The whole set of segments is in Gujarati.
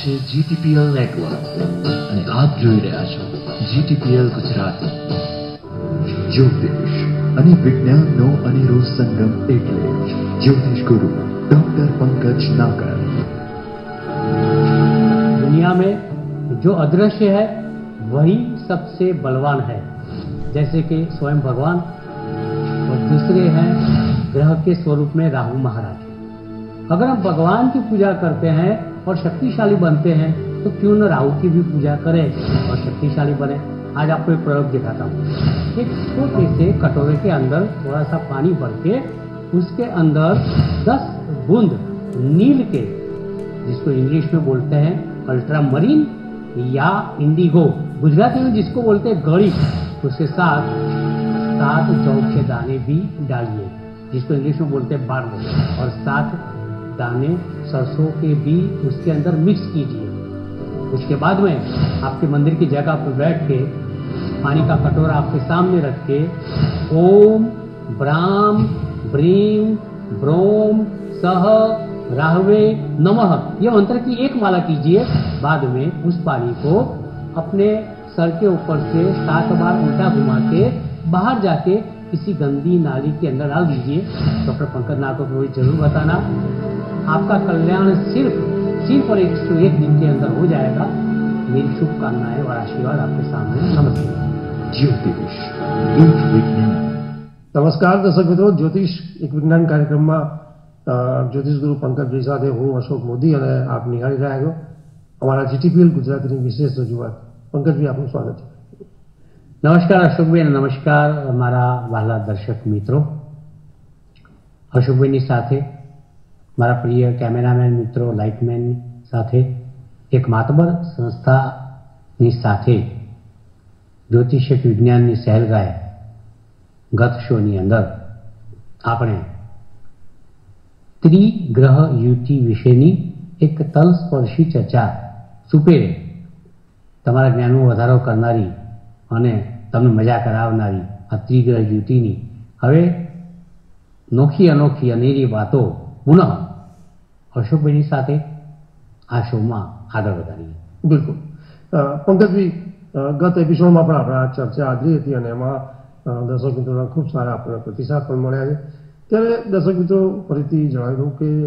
છે GTPL નેટવર્ક અને આપ જોઈ રહ્યા છો GTPL ગુજરાતી. જ્યોતિષ અને વિજ્ઞાનનો અનેરો સંગમ એટલે જ્યોતિષ ગુરુ डॉक्टर पंकज नागर. दुनिया में जो अदृश्य है वही सबसे बलवान है, जैसे कि स्वयं भगवान, और दूसरे हैं ग्रह के स्वरूप में राहु महाराज. अगर हम भगवान की पूजा करते हैं और शक्तिशाली बनते हैं तो क्यों न राहु की भी पूजा करें और शक्तिशाली बने. आज आपको एक प्रयोग दिखाता हूँ. एक छोटे से कटोरे के अंदर थोड़ा सा पानी भर के उसके अंदर 10 बूंद नील के, जिसको इंग्लिश में बोलते हैं अल्ट्रामरीन या इंडिगो, गुजराती में जिसको बोलते हैं गड़ी, उसके साथ 7 जौ के दाने भी डालिए, जिसको इंग्लिश में बोलते हैं बारले, और 7 दाने सरसों के भी उसके अंदर मिक्स कीजिए. उसके बाद में आपके मंदिर की जगह पर बैठ के पानी का कटोरा आपके सामने रख के ओम ब्राम ब्रीम ब्रोम सह राहवे नमः ये मंत्र की एक माला कीजिए. बाद में उस पानी को अपने सर के ऊपर से 7 बार उल्टा घुमा के बाहर जाके किसी गंदी नाली के अंदर डाल दीजिए. डॉक्टर पंकज नागर को जरूर बताना. आपका कल्याण सिर्फ और 101 दिन के अंदर हो जाएगा. मेरी शुभकामनाएं और आशीर्वाद आपके सामने. नमस्ते. ज्योतिष एक विज्ञान. नमस्कार दर्शक मित्रों, ज्योतिष एक विज्ञान कार्यक्रम में ज्योतिष गुरु पंकजभाई સાથે હું અશોક મોદી અને આપ નિહાળી રહ્યા છો અમારા GTPL ગુજરાતીની વિશેષ રજૂઆત. પંકજભાઈ, આપનું સ્વાગત છે. નમસ્કાર અશોકભાઈ અને નમસ્કાર મારા વહાલા દર્શક મિત્રો. અશોકભાઈની સાથે મારા પ્રિય કેમેરામેન મિત્રો, લાઇટમેન સાથે એક માતબર સંસ્થાની સાથે જ્યોતિષિક વિજ્ઞાનની સહેલગાય ગત શોની અંદર આપણે ત્રિગ્રહ યુતિ વિશેની એક તલસ્પર્શી ચર્ચા સુપેરે તમારા જ્ઞાનમાં વધારો કરનારી અને તમને મજા કરાવનારી આ ત્રિગ્રહ યુતિની હવે નોખી અનોખી અનેરી વાતો પુનઃ અશોકભાઈની સાથે આ શોમાં આગળ વધારીએ. બિલકુલ પંકજભાઈ, ગત એપિસોડમાં પણ આપણે આ ચર્ચા આદરી હતી અને એમાં દર્શક મિત્રોના ખૂબ સારા આપણને પ્રતિસાદ પણ મળ્યા છે. ત્યારે દર્શક મિત્રો ફરીથી જણાવી દઉં કે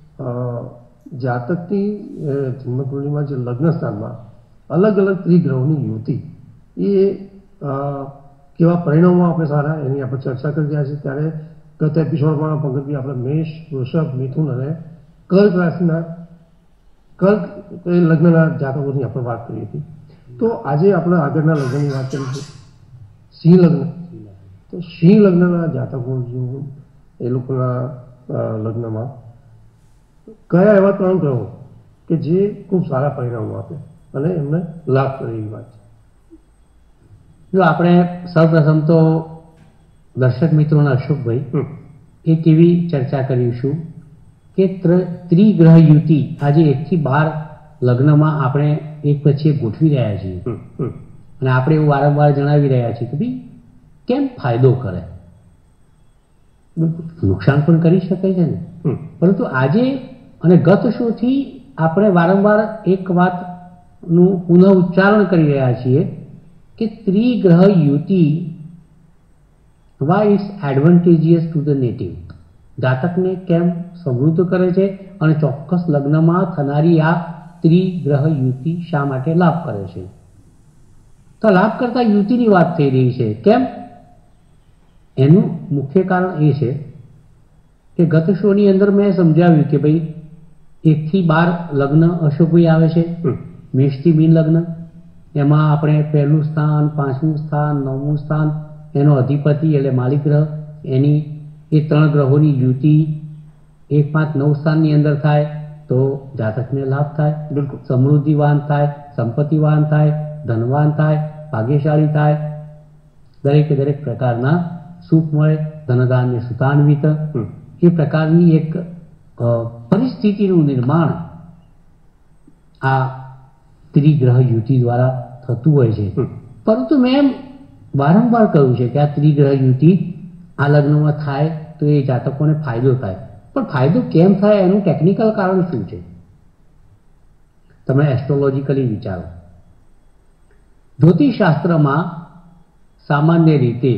જાતકની જન્મકુંડળીમાં જે લગ્ન સ્થાનમાં અલગ અલગ ત્રિગ્રહોની યુતિ એ કેવા પરિણામો આપણે સારા એની આપણે ચર્ચા કરી રહ્યા છીએ. ત્યારે ગત એપિસોડમાં પંકજભાઈ આપણે મેષ, વૃષભ, મિથુન અને કર્ક રાશિના લગ્નના જાતકોની આપણે વાત કરી હતી. તો આજે આપણે આગળના લગ્નની વાત કરીશું, સિંહ લગ્ન. તો સિંહ લગ્નના જાતકો જો એ લોકોના લગ્નમાં કયા એવા 3 ગ્રહો કે જે ખૂબ સારા પરિણામો આપે અને એમને લાભ કરે એવી વાત છે. જો આપણે સૌપ્રથમ તો દર્શક મિત્રોના અશોકભાઈ એક એવી ચર્ચા કરીશું કે ત્રિગ્રહ યુતિ આજે 1 થી 12 લગ્નમાં આપણે એક પછી એક ગોઠવી રહ્યા છીએ અને આપણે એવું વારંવાર જણાવી રહ્યા છીએ કે ભાઈ કેમ ફાયદો કરે, નુકસાન પણ કરી શકે છે ને. પરંતુ આજે અને ગત શોથી આપણે વારંવાર એક વાતનું પુનઃ ઉચ્ચારણ કરી રહ્યા છીએ કે ત્રિગ્રહ યુતિ why is advantageous to the native. જાતકને કેમ સમૃદ્ધ કરે છે અને ચોક્કસ લગ્નમાં થનારી આ ત્રિગ્રહ યુતિ શા માટે લાભ કરે છે. તો લાભ કરતા યુતિની વાત થઈ રહી છે. કેમ? એનું મુખ્ય કારણ એ છે કે ગત શોની અંદર મેં સમજાવ્યું કે ભાઈ 1 થી 12 લગ્ન અશોકભાઈ આવે છે. મેષથી મીન લગ્ન, એમાં આપણે 1લું સ્થાન, 5મું સ્થાન, 9મું સ્થાન, એનો અધિપતિ એટલે માલિક ગ્રહ, એની એ 3 ગ્રહોની યુતિ 1, 5, 9 સ્થાનની અંદર થાય તો જાતકને લાભ થાય, બિલકુલ સમૃદ્ધિવાન થાય, સંપત્તિવાન થાય, ધનવાન થાય, ભાગ્યશાળી થાય, દરેકે દરેક પ્રકારના સુખ મળે, ધનધાન્ય સુતાન્વિત એ પ્રકારની એક પરિસ્થિતિનું નિર્માણ આ ત્રિગ્રહ યુતિ દ્વારા થતું હોય છે. પરંતુ મેં વારંવાર કહ્યું છે કે આ ત્રિગ્રહ યુતિ આ લગ્નમાં થાય તો એ જાતકોને ફાયદો થાય. પણ ફાયદો કેમ થાય એનું ટેકનિકલ કારણ શું છે? તમે એસ્ટ્રોલોજીકલી વિચારો. જ્યોતિષશાસ્ત્રમાં સામાન્ય રીતે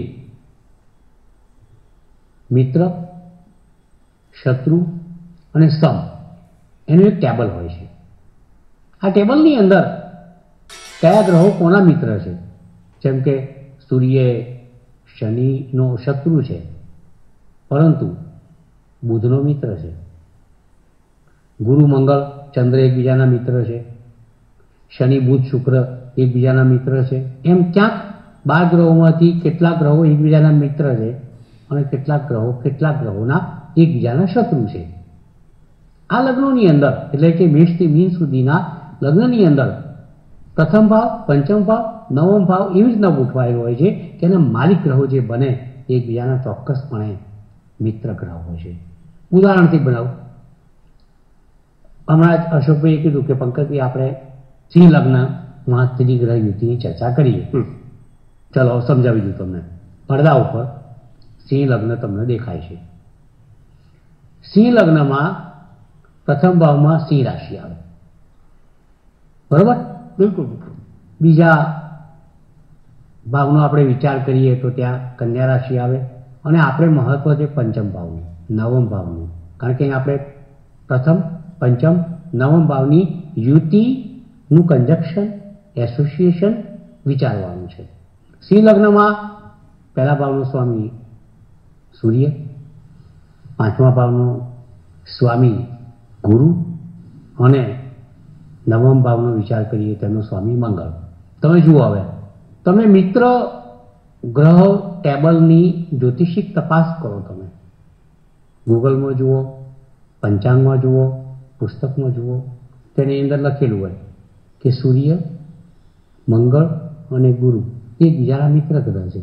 મિત્ર, શત્રુ અને સમ એનું એક ટેબલ હોય છે. આ ટેબલની અંદર કયા ગ્રહો કોના મિત્ર છે, જેમ કે સૂર્ય શનિનો શત્રુ છે પરંતુ બુધનો મિત્ર છે, ગુરુ મંગળ ચંદ્ર એકબીજાના મિત્ર છે, શનિ બુધ શુક્ર એકબીજાના મિત્ર છે. એમ ક્યાંક 12 ગ્રહોમાંથી કેટલાક ગ્રહો એકબીજાના મિત્ર છે અને કેટલાક ગ્રહોના એકબીજાના શત્રુ છે. આ લગ્નોની અંદર એટલે કે મેષથી મીન સુધીના લગ્નની અંદર પ્રથમ ભાવ, પંચમ ભાવ, નવમ ભાવ એવી રીતના ગોઠવાયેલો હોય છે કે એના માલિક ગ્રહો જે બને એ એકબીજાના ચોક્કસપણે મિત્ર ગ્રહો હોય છે. ઉદાહરણથી બનાવું, હમણાં જ અશોકભાઈએ કીધું કે પંકજભાઈ આપણે સિંહ લગ્નમાં ત્રિગ્રહ યુતિની ચર્ચા કરીએ. ચલો સમજાવી દઉં તમને. પડદા ઉપર સિંહ લગ્ન તમને દેખાય છે. સિંહ લગ્નમાં પ્રથમ ભાવમાં સિંહ રાશિ આવે, બરોબર? બિલકુલ. બીજા ભાવનો આપણે વિચાર કરીએ તો ત્યાં કન્યા રાશિ આવે અને આપણે મહત્વ છે પંચમ ભાવનું, નવમ ભાવનું, કારણ કે આપણે પ્રથમ, પંચમ, નવમ ભાવની યુતિનું કન્જક્શન, એસોસિએશન વિચારવાનું છે. સિંહ લગ્નમાં પહેલા ભાવનો સ્વામી સૂર્ય, પાંચમા ભાવનો સ્વામી ગુરુ અને નવમ ભાવનો વિચાર કરીએ તેનો સ્વામી મંગળ. તમે જુઓ, હવે તમે મિત્ર ગ્રહ ટેબલની જ્યોતિષિક તપાસ કરો. તમે ગૂગલમાં જુઓ, પંચાંગમાં જુઓ, પુસ્તકમાં જુઓ, તેની અંદર લખેલું હોય કે સૂર્ય, મંગળ અને ગુરુ એ બીજાના મિત્ર ગ્રહ છે.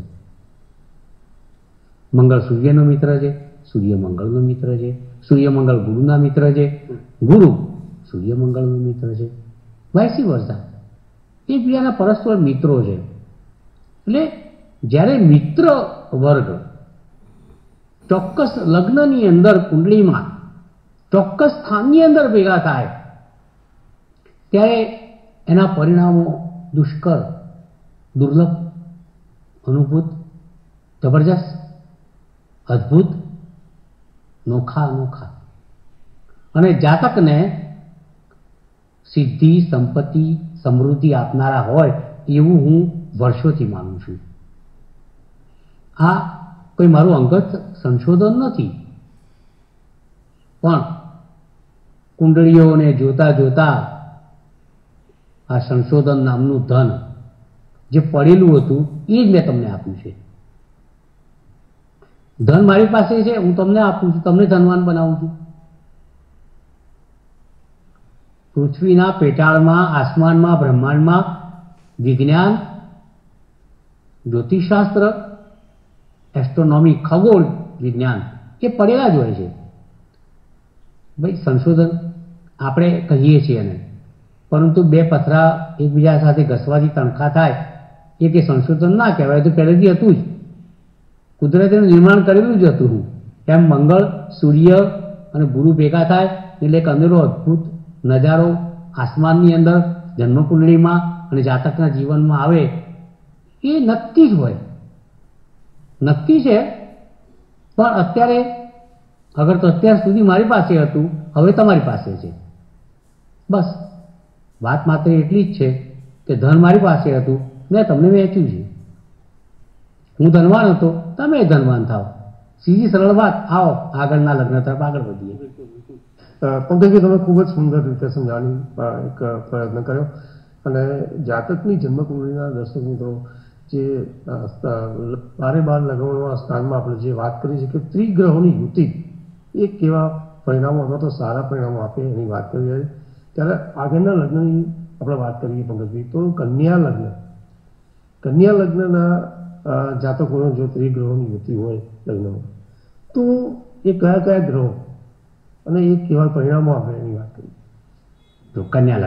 મંગળ સૂર્યનો મિત્ર છે, સૂર્ય મંગળનો મિત્ર છે, સૂર્ય મંગળ ગુરુના મિત્ર છે, ગુરુ સૂર્ય મંગળનો મિત્ર છે, વાઇસી વર્સા. એ બીજાના પરસ્પર મિત્રો છે. એટલે જ્યારે મિત્ર વર્ગ ચોક્કસ લગ્નની અંદર કુંડળીમાં ચોક્કસ સ્થાનની અંદર ભેગા થાય ત્યારે એના પરિણામો દુષ્કર, દુર્લભ, અનુભૂત, જબરજસ્ત, અદ્ભુત, નોખા અને જાતકને સિદ્ધિ, સંપત્તિ, સમૃદ્ધિ આપનારા હોય એવું હું વર્ષોથી માનું છું. આ કોઈ મારું અંગત સંશોધન નથી, પણ કુંડળીઓને જોતા જોતા આ સંશોધન નામનું ધન જે પડેલું હતું એ જ મેં તમને આપ્યું છે. ધન મારી પાસે છે, હું તમને આપું છું, તમને ધનવાન બનાવું છું. પૃથ્વીના પેટાળમાં, આસમાનમાં, બ્રહ્માંડમાં વિજ્ઞાન, જ્યોતિષશાસ્ત્ર, એસ્ટ્રોનોમી, ખગોળ વિજ્ઞાન એ પડેલા જ હોય છે. ભાઈ સંશોધન આપણે કહીએ છીએ એને, પરંતુ બે પથરા એકબીજા સાથે ઘસવાથી તણખા થાય એ કે સંશોધન ના કહેવાય, તો પહેલેથી હતું જ, કુદરતીનું નિર્માણ કરેલું જ હતું. એમ મંગળ, સૂર્ય અને ગુરુ ભેગા થાય એટલે એક અનેરો અદ્ભુત નજારો આસમાનની અંદર જન્મકુંડળીમાં અને જાતકના જીવનમાં આવે એ નક્કી જ હોય, નક્કી છે. પણ અત્યારે અગર તો અત્યાર સુધી મારી પાસે હતું, હવે તમારી પાસે છે. બસ વાત માત્ર એટલી જ છે કે ધન મારી પાસે હતું, મેં તમને વહેંચ્યું છે. હું ધનવાન હતો, તમે ધનવાન થાવ. સીધી સરળ વાત. આવો આગળના લગ્ન તરફ આગળ વધીએ. પંકજભાઈ, તમે ખૂબ જ સુંદર રીતે સમજાવવાની એક પ્રયત્ન કર્યો અને જાતકની જન્મકુંડળીના દર્શક મિત્રો જે 12 લગ્નોના સ્થાનમાં આપણે જે વાત કરી છે કે ત્રિગ્રહોની યુતિ એ કેવા પરિણામો અથવા તો સારા પરિણામો આપે એની વાત કરી રહ્યા છે, ત્યારે આગળના લગ્નની આપણે વાત કરીએ પંકજભાઈ, તો કન્યા લગ્નના જાતકોનો જો ત્રિગ્રહોની યુતિ હોય લગ્નમાં, તો એ કયા કયા ગ્રહો અને એ કેવા પરિણામો આપે એની વાત કરીએ. તો કન્યા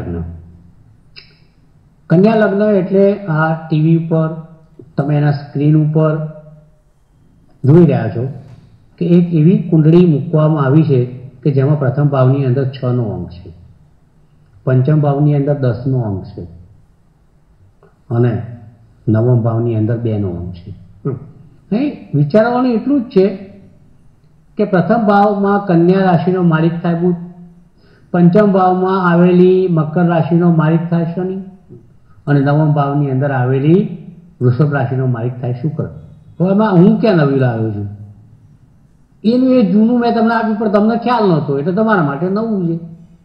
લગ્ન એટલે આ ટીવી ઉપર તમે એના સ્ક્રીન ઉપર જોઈ રહ્યા છો કે એક એવી કુંડળી મૂકવામાં આવી છે કે જેમાં પ્રથમ ભાવની અંદર 6નો અંક છે. પંચમ ભાવની અંદર 10નો અંક છે અને નવમ ભાવની અંદર 2નો અંક છે. અહીં વિચારવાનું એટલું જ છે કે પ્રથમ ભાવમાં કન્યા રાશિનો માલિક થાય બુધ, પંચમ ભાવમાં આવેલી મકર રાશિનો માલિક થાય શનિ અને નવમ ભાવની અંદર આવેલી વૃષભ રાશિનો માલિક થાય શુક્ર. તો એમાં હું ક્યાં નવી લાવ્યો છું? એનું એ જૂનું મેં તમને આપ્યું પણ તમને ખ્યાલ નહોતો, એટલે તમારા માટે નવું છે.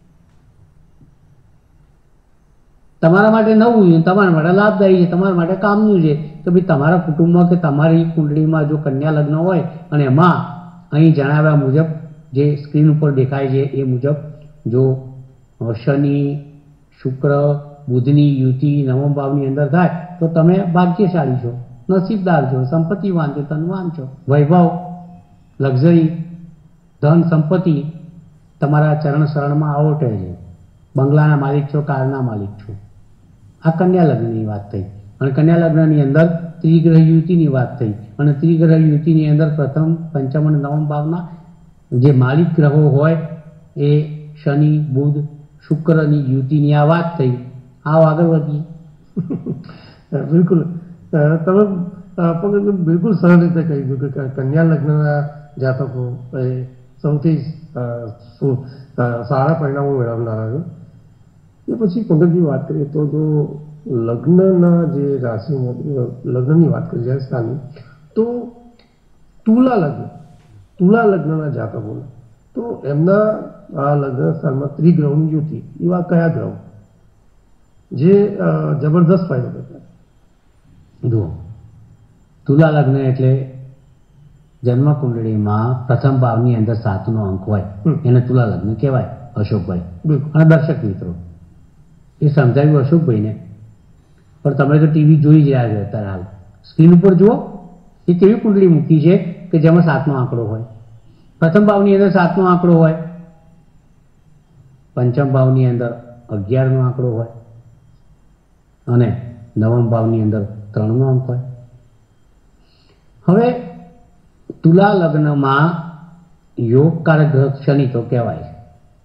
તમારા માટે નવું છે, તમારા માટે લાભદાયી છે, તમારા માટે કામનું છે. તો ભાઈ તમારા કુટુંબમાં કે તમારી કુંડળીમાં જો કન્યા લગ્ન હોય અને એમાં અહીં જણાવ્યા મુજબ જે સ્ક્રીન ઉપર દેખાય છે એ મુજબ જો શનિ શુક્ર બુધની યુતિ નવમ ભાવની અંદર થાય તો તમે ભાગ્યશાળી છો, નસીબદાર છો, સંપત્તિવાન છો, ધનવાન છો. વૈભવ, લક્ઝરી, ધન સંપત્તિ તમારા ચરણ શરણમાં આવટે છે. બંગલાના માલિક છો, કારના માલિક છો. આ કન્યા લગ્નની વાત થઈ અને કન્યા લગ્નની અંદર ત્રિગ્રહ યુતિની વાત થઈ અને ત્રિગ્રહ યુતિની અંદર પ્રથમ પંચમ અને નવમ ભાવના જે માલિક ગ્રહો હોય એ શનિ બુધ શુક્રની યુતિની આ વાત થઈ. આવો આગળ વધીએ. બિલકુલ તમે બિલકુલ સરળ રીતે કહી દીધું કે કન્યા લગ્નના જાતકો એ સૌથી સારા પરિણામો મેળવનારા છે. એ પછી પંકજજી વાત કરીએ તો જો લગ્નના જે રાશિ લગ્નની વાત કરીએ જ્યારે સ્થાનની તો તુલા લગ્નના જાતકોને તો એમના આ લગ્ન સ્થાનમાં ત્રિગ્રહોની યુતિ એવા કયા ગ્રહો જે જબરદસ્ત ફાયદો કરતા? જુઓ, તુલા લગ્ન એટલે જન્મ કુંડળીમાં પ્રથમ ભાવની અંદર 7નો અંક હોય એને તુલા લગ્ન કહેવાય. અશોકભાઈ અને દર્શક મિત્રો એ સમજાવ્યું અશોકભાઈને, પણ તમે તો ટીવી જોઈ જ રહ્યા છો અત્યારે હાલ સ્ક્રીન ઉપર જુઓ. એ કેવી કુંડળી મૂકી છે કે જેમાં 7નો આંકડો હોય. પ્રથમ ભાવની અંદર 7નો આંકડો હોય, પંચમ ભાવની અંદર 11નો આંકડો હોય અને નવમ ભાવની અંદર 3નો અંક હોય. હવે તુલા લગ્નમાં યોગકારક ગ્રહ શનિ તો કહેવાય છે,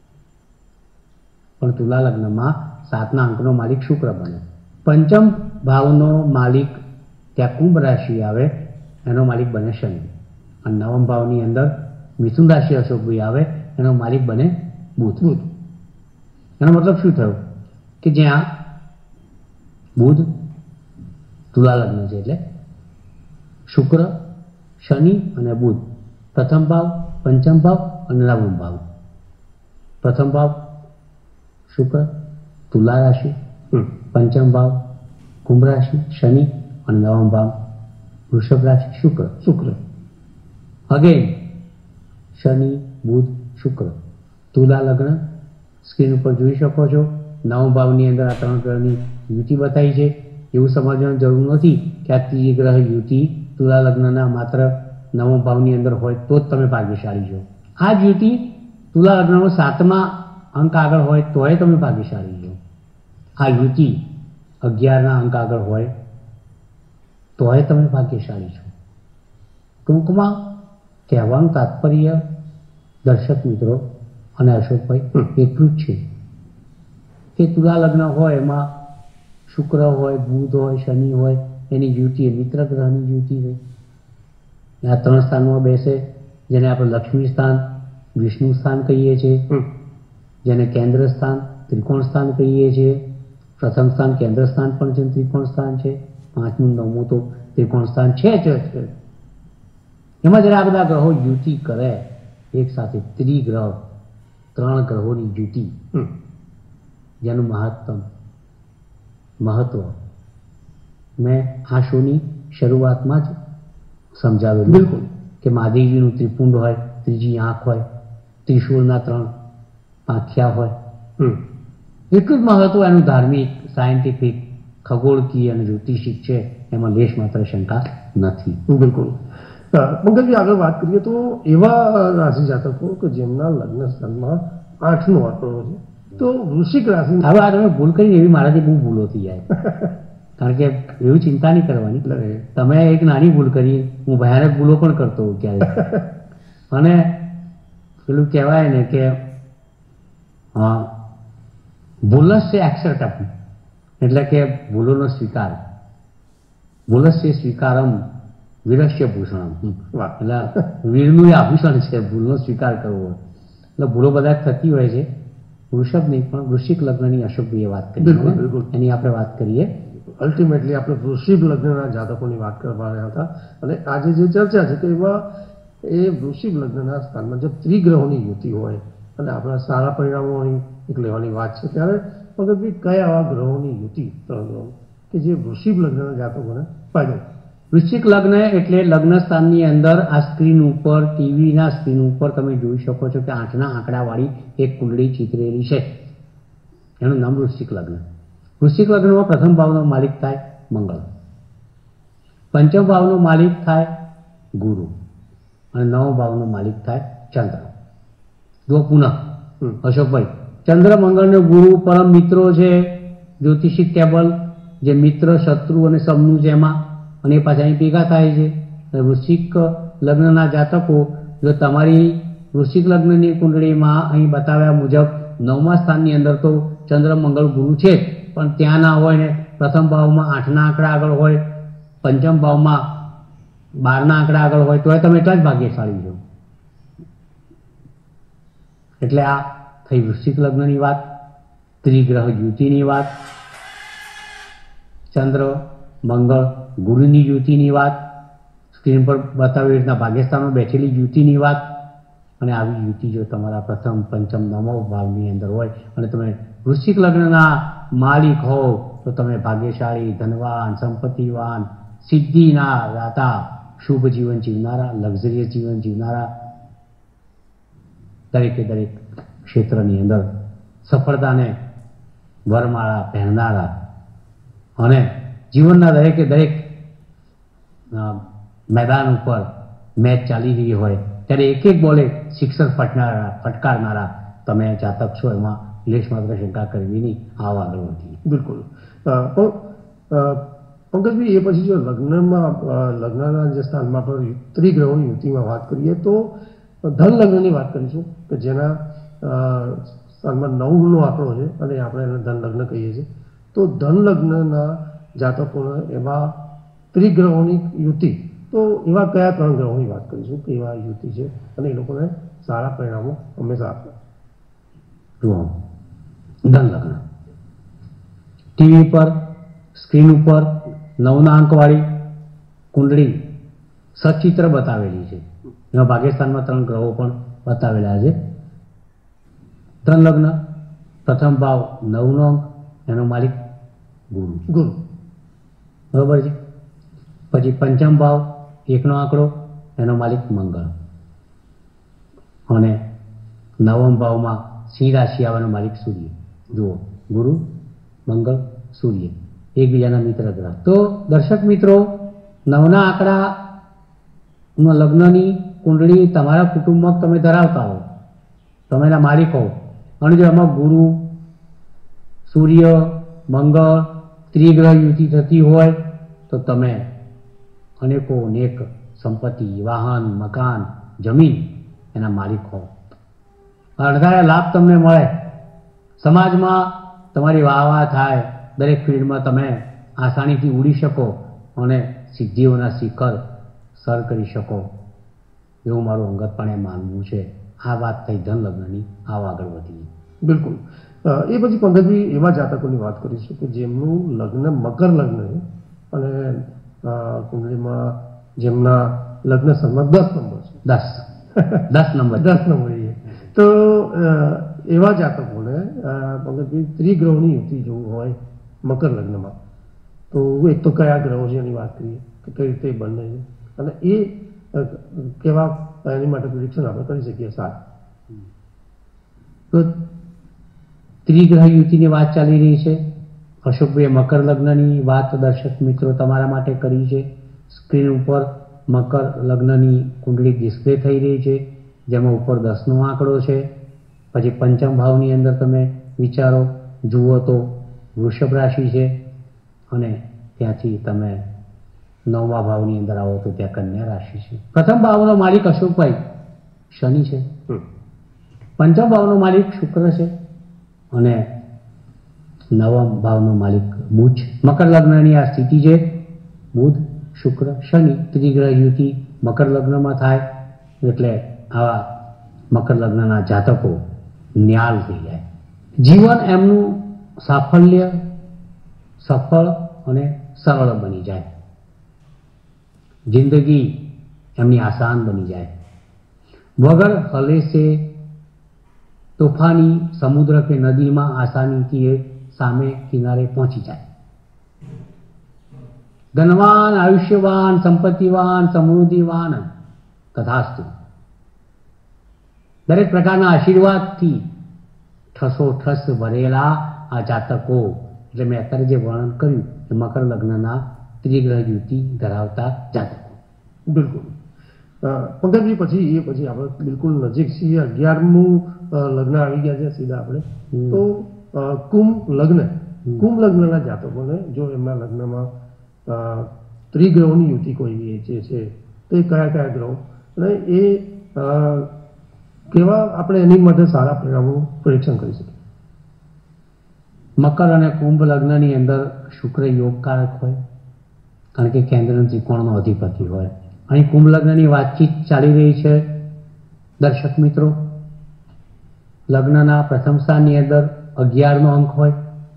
પણ તુલા લગ્નમાં 7ના અંકનો માલિક શુક્ર બને. પંચમ ભાવનો માલિક ત્યાં કુંભ રાશિ આવે એનો માલિક બને શનિ અને નવમ ભાવની અંદર મિથુન રાશિ અશોકભાઈ આવે એનો માલિક બને બુધ. એનો મતલબ શું થયો કે જ્યાં બુધ તુલા લગ્ન છે એટલે શુક્ર શનિ અને બુધ પ્રથમ ભાવ પંચમ ભાવ અને નવમ ભાવ. પ્રથમ ભાવ શુક્ર તુલા રાશિ, પંચમ ભાવ કુંભ રાશિ શનિ અને નવમ ભાવ વૃષભ રાશિ શુક્ર. અગેન શનિ બુધ શુક્ર તુલા લગ્ન સ્ક્રીન ઉપર જોઈ શકો છો. નવમ ભાવની અંદર આ 3 ગ્રહની યુતિ બતાવી છે. એવું સમજવાની જરૂર નથી કે આ ત્રિગ્રહ યુતિ તુલા લગ્નના માત્ર નવમ ભાવની અંદર હોય તો જ તમે ભાગ્યશાળી છો. આ જ યુતિ તુલા લગ્નમાં 7મા અંક આગળ હોય તોય તમે ભાગ્યશાળી છો. આ યુતિ 11ના અંક આગળ હોય તોય તમે ભાગ્યશાળી છો. ટૂંકમાં કહેવાનું તાત્પર્ય દર્શક મિત્રો અને અશોકભાઈ એટલું જ છે કે તુલા લગ્ન હોય એમાં શુક્ર હોય બુધ હોય શનિ હોય એની યુતિ મિત્ર ગ્રહની યુતિ હોય. આ 3 સ્થાનમાં બેસે જેને આપણે લક્ષ્મી સ્થાન વિષ્ણુ સ્થાન કહીએ છીએ, જેને કેન્દ્ર સ્થાન ત્રિકોણ સ્થાન કહીએ છીએ. પ્રથમ સ્થાન કેન્દ્ર સ્થાન પણ છે, ત્રિકોણ સ્થાન છે. 5મું 9મું તો ત્રિકોણ સ્થાન છે. એમાં જ્યારે આ બધા ગ્રહો યુતિ કરે એક સાથે ત્રિગ્રહ 3 ગ્રહોની યુતિ જેનું મહત્વ મેં આ શોની શરૂઆતમાં જ સમજાવેલું. બિલકુલ કે મહાદેવજીનું ત્રિપુંડ હોય, ત્રીજી આંખ હોય, ત્રિશૂળના 3 પાંખિયા હોય. એટલું જ મહત્વ એનું ધાર્મિક સાયન્ટિફિક ખગોળકીય અને જ્યોતિષિક છે, એમાં લેશ માત્ર શંકા નથી. બિલકુલ. પંકજજી આગળ વાત કરીએ તો એવા રાશિ જાતકો કે જેમના લગ્ન સ્થાનમાં 8નો આંકડો છે તો વૃશ્ચિક રાશિ. હવે આ તમે ભૂલ કરી એવી મારાથી બહુ ભૂલો થઈ જાય કારણ કે એવી ચિંતા નહીં કરવાની. તમે એક નાની ભૂલ કરી, હું ભયાનક ભૂલો પણ કરતો હોઉં ક્યારેક. અને પેલું કહેવાય ને કે ભૂલસ્ય એક્સેપ્ટમ એટલે કે ભૂલોનો સ્વીકાર, ભૂલસ્ય સ્વીકારમ વીરસ્ય ભૂષણમ. એટલે વીરનું એ આભૂષણ છે ભૂલનો સ્વીકાર કરવો. એટલે ભૂલો બધા થતી હોય છે, વૃષભ નહીં પણ વૃશ્ચિક લગ્નની અશુભની વાત કરીએ, બિલકુલ. એની આપણે વાત કરીએ. અલ્ટિમેટલી આપણે વૃશ્ચિક લગ્નના જાતકોની વાત કરવા રહ્યા હતા અને આજે જે ચર્ચા છે કે એમાં એ વૃશ્ચિક લગ્નના સ્થાનમાં જો ત્રિગ્રહોની યુતિ હોય અને આપણા સારા પરિણામોની એક લેવાની વાત છે, ત્યારે ભગતભાઈ કયા આવા ગ્રહોની યુતિ, 3 ગ્રહો કે જે વૃશ્ચિક લગ્નના જાતકોને ફાયદો? વૃશ્ચિક લગ્ન એટલે લગ્ન સ્થાનની અંદર આ સ્ક્રીન ઉપર, ટીવીના સ્ક્રીન ઉપર તમે જોઈ શકો છો કે 8ના આંકડાવાળી એક કુંડળી ચિતરેલી છે. એનું નામ વૃશ્ચિક લગ્ન. વૃશ્ચિક લગ્નમાં પ્રથમ ભાવનો માલિક થાય મંગળ, પંચમ ભાવનો માલિક થાય ગુરુ અને 9 ભાવનો માલિક થાય ચંદ્ર. જો પુનઃ અશોકભાઈ, ચંદ્ર મંગળ ને ગુરુ પરમ મિત્રો છે, જ્યોતિષિક ટેબલ જે મિત્ર, શત્રુ અને સમનું છે એમાં, અને એ પાછા અહીં ભેગા થાય છે. વૃશ્ચિક લગ્નના જાતકો જો તમારી વૃશ્ચિક લગ્નની કુંડળીમાં અહીં બતાવ્યા મુજબ 9મા સ્થાનની અંદર તો ચંદ્ર મંગળ ગુરુ છે, પણ ત્યાં ના હોય ને પ્રથમ ભાવમાં 8ના આંકડા આગળ હોય, પંચમ ભાવમાં 12ના આંકડા આગળ હોય, તો તમે એટલા જ ભાગ્યશાળી છો. એટલે આ થઈ વૃશ્ચિક લગ્નની વાત, ત્રિગ્રહ યુતિની વાત, ચંદ્ર મંગળ ગુરુની યુતિની વાત, સ્ક્રીન પર બતાવી રીતના ભાગ્યસ્થાનમાં બેઠેલી યુતિની વાત. અને આવી યુતિ જો તમારા પ્રથમ, પંચમ, 9મા ભાવની અંદર હોય અને તમે વૃશ્ચિક લગ્નના માલિક હો તો તમે ભાગ્યશાળી, ધનવાન, સંપત્તિવાન, સિદ્ધિના દાતા, શુભ જીવન જીવનારા, લક્ઝરિયસ જીવન જીવનારા, દરેકે દરેક ક્ષેત્રની અંદર સફળતાને વરમાળા પહેરનારા અને જીવનના દરેકે દરેક મેદાન ઉપર મેચ ચાલી રહી હોય ત્યારે એક એક બોલે સિક્સર ફટકારનારા તમે જાતક છો, એમાં લેશ માત્ર શંકા કરવી નહીં. આવો આગળ વધીએ. બિલકુલ. પંકજભાઈ, એ પછી જો લગ્નના જે સ્થાનમાં પર ત્રિગ્રહોની યુતિમાં વાત કરીએ તો ધન લગ્નની વાત કરીશું કે જેના સ્થાનમાં 9નો આંકડો છે અને આપણે એને ધન લગ્ન કહીએ છીએ. તો ધન લગ્નના જાતકોને એવા ત્રિગ્રહોની યુતિ, તો એવા કયા 3 ગ્રહોની વાત કરીશું કે એવા યુતિ છે અને એ લોકોને સારા પરિણામો હંમેશા આપે? જુઓ, ધન લગ્ન ટીવી પર, સ્ક્રીન ઉપર 9ના અંકવાળી કુંડળી સચિત્ર બતાવેલી છે. એમાં ભાગ્યસ્થાનમાં 3 ગ્રહો પણ બતાવેલા છે. ધન લગ્ન પ્રથમ ભાવ 9નો અંક, એનો માલિક ગુરુ, બરોબર છે. પછી પંચમ ભાવ 1નો આંકડો, એનો માલિક મંગળ, અને 9મ ભાવમાં સિંહ રાશિ આવવાનો માલિક સૂર્ય. જુઓ, ગુરુ, મંગળ, સૂર્ય એકબીજાના મિત્ર ગ્રહ. તો દર્શક મિત્રો, 9ના આંકડા લગ્નની કુંડળી તમારા કુટુંબમાં તમે ધરાવતા હો, તમે એના માલિક હો, અને જો એમાં ગુરુ, સૂર્ય, મંગળ ત્રિગ્રહ યુતિ થતી હોય તો તમે અનેકો અનેક સંપત્તિ, વાહન, મકાન, જમીન એના માલિક હો. અણધાર્યા લાભ તમને મળે, સમાજમાં તમારી વાહ થાય, દરેક ફિલ્ડમાં તમે આસાનીથી ઉડી શકો અને સિદ્ધિઓના શિખર સર કરી શકો, એવું મારું અંગતપણે માનવું છે. આ વાત થઈ ધન લગ્નની. આવો આગળ વધીએ. બિલકુલ. એ પછી પંકજભાઈ, એવા જાતકોની વાત કરીશું કે જેમનું લગ્ન મકર લગ્ન છે અને કુંડળીમાં જેમના લગ્ન સ્થાનમાં 10 નંબર છે. 10 નંબર છે. તો એવા જાતકોને પંકજભાઈ ત્રિગ્રહોની યુતિ જોવું હોય મકર લગ્નમાં, તો એક તો કયા ગ્રહો છે એની વાત કરીએ કે કઈ રીતે બને છે અને એ કેવા એની માટે પ્રિડિક્શન આપણે કરી શકીએ. સારું, તો ત્રિગ્રહ યુતિની વાત ચાલી રહી છે. અશોકભાઈએ મકર લગ્નની વાત દર્શક મિત્રો તમારા માટે કરી છે. સ્ક્રીન ઉપર મકર લગ્નની કુંડળી ડિસ્પ્લે થઈ રહી છે, જેમાં ઉપર 10નો આંકડો છે. પછી પંચમ ભાવની અંદર તમે વિચારો જુઓ તો વૃષભ રાશિ છે, અને ત્યાંથી તમે 9મા ભાવની અંદર આવો તો ત્યાં કન્યા રાશિ છે. પ્રથમ ભાવનો માલિક અશોકભાઈ શનિ છે, પંચમ ભાવનો માલિક શુક્ર છે, અને નવમ ભાવનો માલિક બુધ. મકર લગ્નની આ સ્થિતિ છે. બુધ, શુક્ર, શનિ ત્રિગ્રહ યુતિ મકર લગ્નમાં થાય એટલે આવા મકર લગ્નના જાતકો ન્યાલ થઈ જાય. જીવન એમનું સાફલ્ય, સફળ અને સરળ બની જાય. જિંદગી એમની આસાન બની જાય. વગર હલે સે તોફાની સમુદ્ર કે નદીમાં આસાનીથી એ સામે કિનારે પહોંચી જાય. ધનવાન, આયુષ્યવાન, સંપત્તિવાન, સમૃદ્ધિવાન તથાસ્તુ. દરેક પ્રકારના આશીર્વાદથી ઠસોઠસ ભરેલા આ જાતકો, એટલે મેં અત્યારે જે વર્ણન કર્યું એ મકર લગ્નના ત્રિગ્રહ યુતિ ધરાવતા જાતકો. બિલકુલ. પંકજભાઈ પછી આપણે બિલકુલ નજીક છીએ. 11મું લગ્ન આવી ગયા છે સીધા આપણે. તો કુંભ લગ્નના જાતકોને જો એમના લગ્નમાં ત્રિગ્રહોની યુતિ કોઈ જે છે તો એ કયા ગ્રહો અને એ કેવા આપણે એની માટે સારા પરિણામો પરીક્ષણ કરી શકીએ? મકર અને કુંભ લગ્નની અંદર શુક્ર યોગકારક હોય, કારણ કે કેન્દ્ર ત્રિકોણનો અધિપતિ હોય. અહીં કુંભ લગ્નની વાતચીત ચાલી રહી છે. દર્શક મિત્રો, લગ્નના પ્રથમ સ્થાનની અંદર 11નો અંક હોય,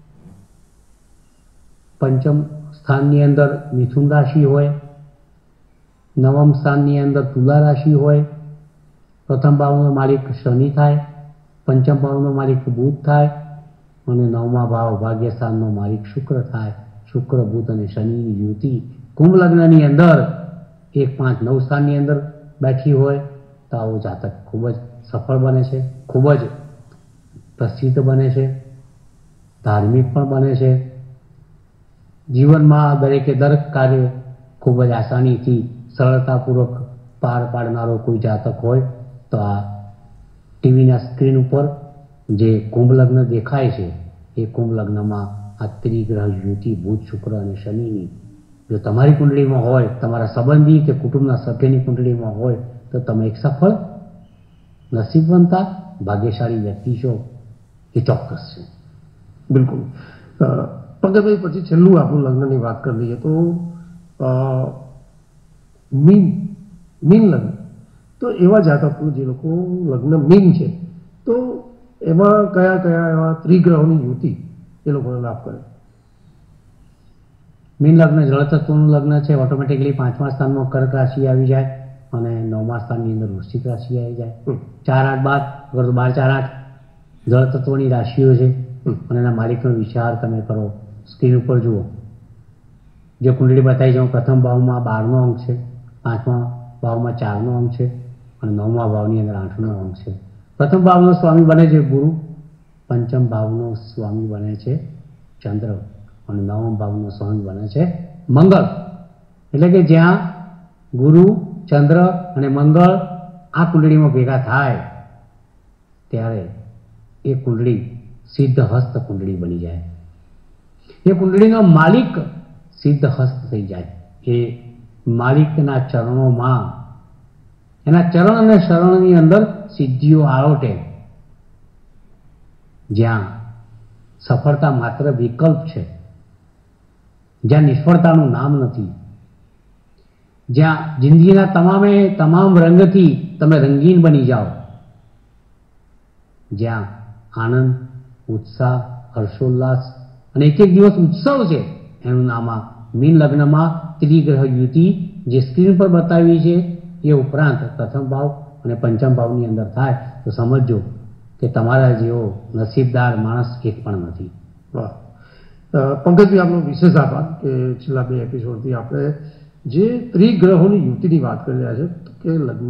પંચમ સ્થાનની અંદર મિથુન રાશિ હોય, નવમ સ્થાનની અંદર તુલા રાશિ હોય, પ્રથમ ભાવનો માલિક શનિ થાય, પંચમ ભાવનો માલિક બુધ થાય અને નવમા ભાવ ભાગ્યસ્થાનનો માલિક શુક્ર થાય. શુક્ર, બુધ અને શનિની યુતિ કુંભ લગ્નની અંદર 1, 5, 9 સ્થાનની અંદર બેઠી હોય તો આવો જાતક ખૂબ જ સફળ બને છે, ખૂબ જ પ્રસિદ્ધ બને છે, ધાર્મિક પણ બને છે. જીવનમાં દરેકે દરેક કાર્ય ખૂબ જ આસાનીથી સરળતાપૂર્વક પાર પાડનારો કોઈ જાતક હોય તો આ ટીવીના સ્ક્રીન ઉપર જે કુંભ લગ્ન દેખાય છે એ કુંભ લગ્નમાં આ ત્રિગ્રહ યુતિ બુધ, શુક્ર અને શનિની જો તમારી કુંડળીમાં હોય, તમારા સંબંધી કે કુટુંબના સભ્યની કુંડળીમાં હોય તો તમે એક સફળ, નસીબવંતા, ભાગ્યશાળી વ્યક્તિ છો એ ચોક્કસ છે. બિલકુલ. પંકજભાઈ પછી છેલ્લું આપણું લગ્નની વાત કરી લઈએ તો મીન લગ્ન. તો એવા જાતકો જે લોકો લગ્ન મીન છે તો એમાં કયા એવા ત્રિગ્રહોની યુતિ એ લોકોને લાભ કરે? મીન લગ્ન જળ તત્વનું લગ્ન છે. ઓટોમેટિકલી 5મા સ્થાનમાં કર્ક રાશિ આવી જાય અને 9મા સ્થાનની અંદર વૃશ્ચિક રાશિ આવી જાય. 4, 8, 12 અગર તો 12, 4, 8 જળ તત્વની રાશિઓ છે અને એના માલિકનો વિચાર તમે કરો. સ્ક્રીન ઉપર જુઓ જે કુંડળી બતાવી છે. પ્રથમ ભાવમાં 12નો અંક છે, 5મા ભાવમાં 4નો અંક છે અને 9મા ભાવની અંદર 8નો અંક છે. પ્રથમ ભાવનો સ્વામી બને છે ગુરુ, પંચમ ભાવનો સ્વામી બને છે ચંદ્ર અને 9મ ભાવનો સ્વામી બને છે મંગળ. એટલે કે જ્યાં ગુરુ, ચંદ્ર અને મંગળ આ કુંડળીમાં ભેગા થાય ત્યારે એ કુંડળી સિદ્ધ હસ્ત કુંડળી બની જાય. એ કુંડળીનો માલિક સિદ્ધ હસ્ત થઈ જાય. એ માલિકના ચરણોમાં, એના ચરણ અને શરણની અંદર સિદ્ધિઓ આરોટે. જ્યાં સફળતા માત્ર વિકલ્પ છે, જ્યાં નિષ્ફળતાનું નામ નથી, જ્યાં જિંદગીના તમામ રંગથી તમે રંગીન બની જાઓ, જ્યાં આનંદ, ઉત્સાહ, હર્ષોલ્લાસ અને એક દિવસ ઉત્સવ છે, એનું નામ આ મીન લગ્નમાં ત્રિગ્રહ યુતિ જે સ્ક્રીન પર બતાવી છે એ ઉપરાંત પ્રથમ ભાવ અને પંચમ ભાવની અંદર થાય તો સમજો કે તમારા જેવો નસીબદાર માણસ એક પણ નથી. વાહ. પંકજભાઈ, આપનો વિશેષ આભાર કે છેલ્લા 2 એપિસોડથી આપણે જે ત્રિગ્રહોની યુતિની વાત કરી રહ્યા છે કે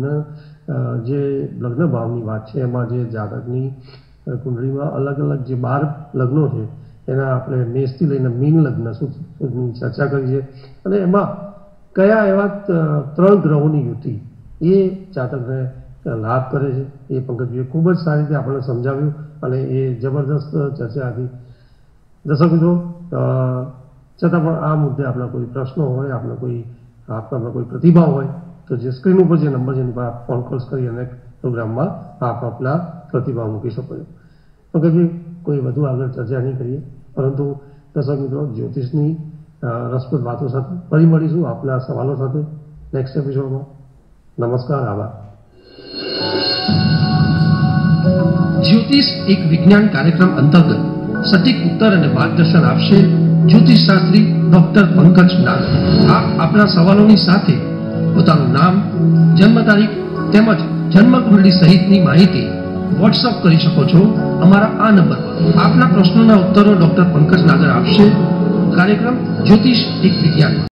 લગ્ન ભાવની વાત છે એમાં જે જાતકની કુંડળીમાં અલગ અલગ જે 12 લગ્નો છે એના આપણે મેષથી લઈને મીન લગ્ન સુધીની ચર્ચા કરી છે અને એમાં કયા એવા 3 ગ્રહોની યુતિ એ જાતકને લાભ કરે છે એ પંકજભાઈએ ખૂબ જ સારી રીતે આપણને સમજાવ્યું અને એ જબરદસ્ત ચર્ચા હતી. દર્શક મિત્રો, છતાં પણ આ મુદ્દે આપણા કોઈ પ્રશ્નો હોય, આપણા કોઈ પ્રતિભાવ હોય તો જે સ્ક્રીન ઉપર જે નંબર છે એની પર આપ ફોન કોલ્સ કરી અને પ્રોગ્રામમાં આપ આપના પ્રતિભાવ મૂકી શકો છો. પંકજભાઈ, કોઈ વધુ આગળ ચર્ચા નહીં કરીએ. પરંતુ દર્શક મિત્રો, જ્યોતિષની રસપ્રદ વાતો સાથે ફરી મળીશું આપના સવાલો સાથે નેક્સ્ટ એપિસોડમાં. નમસ્કાર, આભાર. જ્યોતિષ એક વિજ્ઞાન કાર્યક્રમ અંતર્ગત સટીક ઉત્તર અને માર્ગદર્શન આપશે જ્યોતિષશાસ્ત્રી ડોક્ટર પંકજ નાગર. આપ આપના સવાલોની સાથે પોતાનું નામ, જન્મ તારીખ તેમજ જન્મકુંડળી સહિતની માહિતી વોટ્સઅપ કરી શકો છો અમારા આ નંબર પર. આપના પ્રશ્નોના ઉત્તરો ડોક્ટર પંકજ નાગર આપશે. કાર્યક્રમ જ્યોતિષ એક વિજ્ઞાન.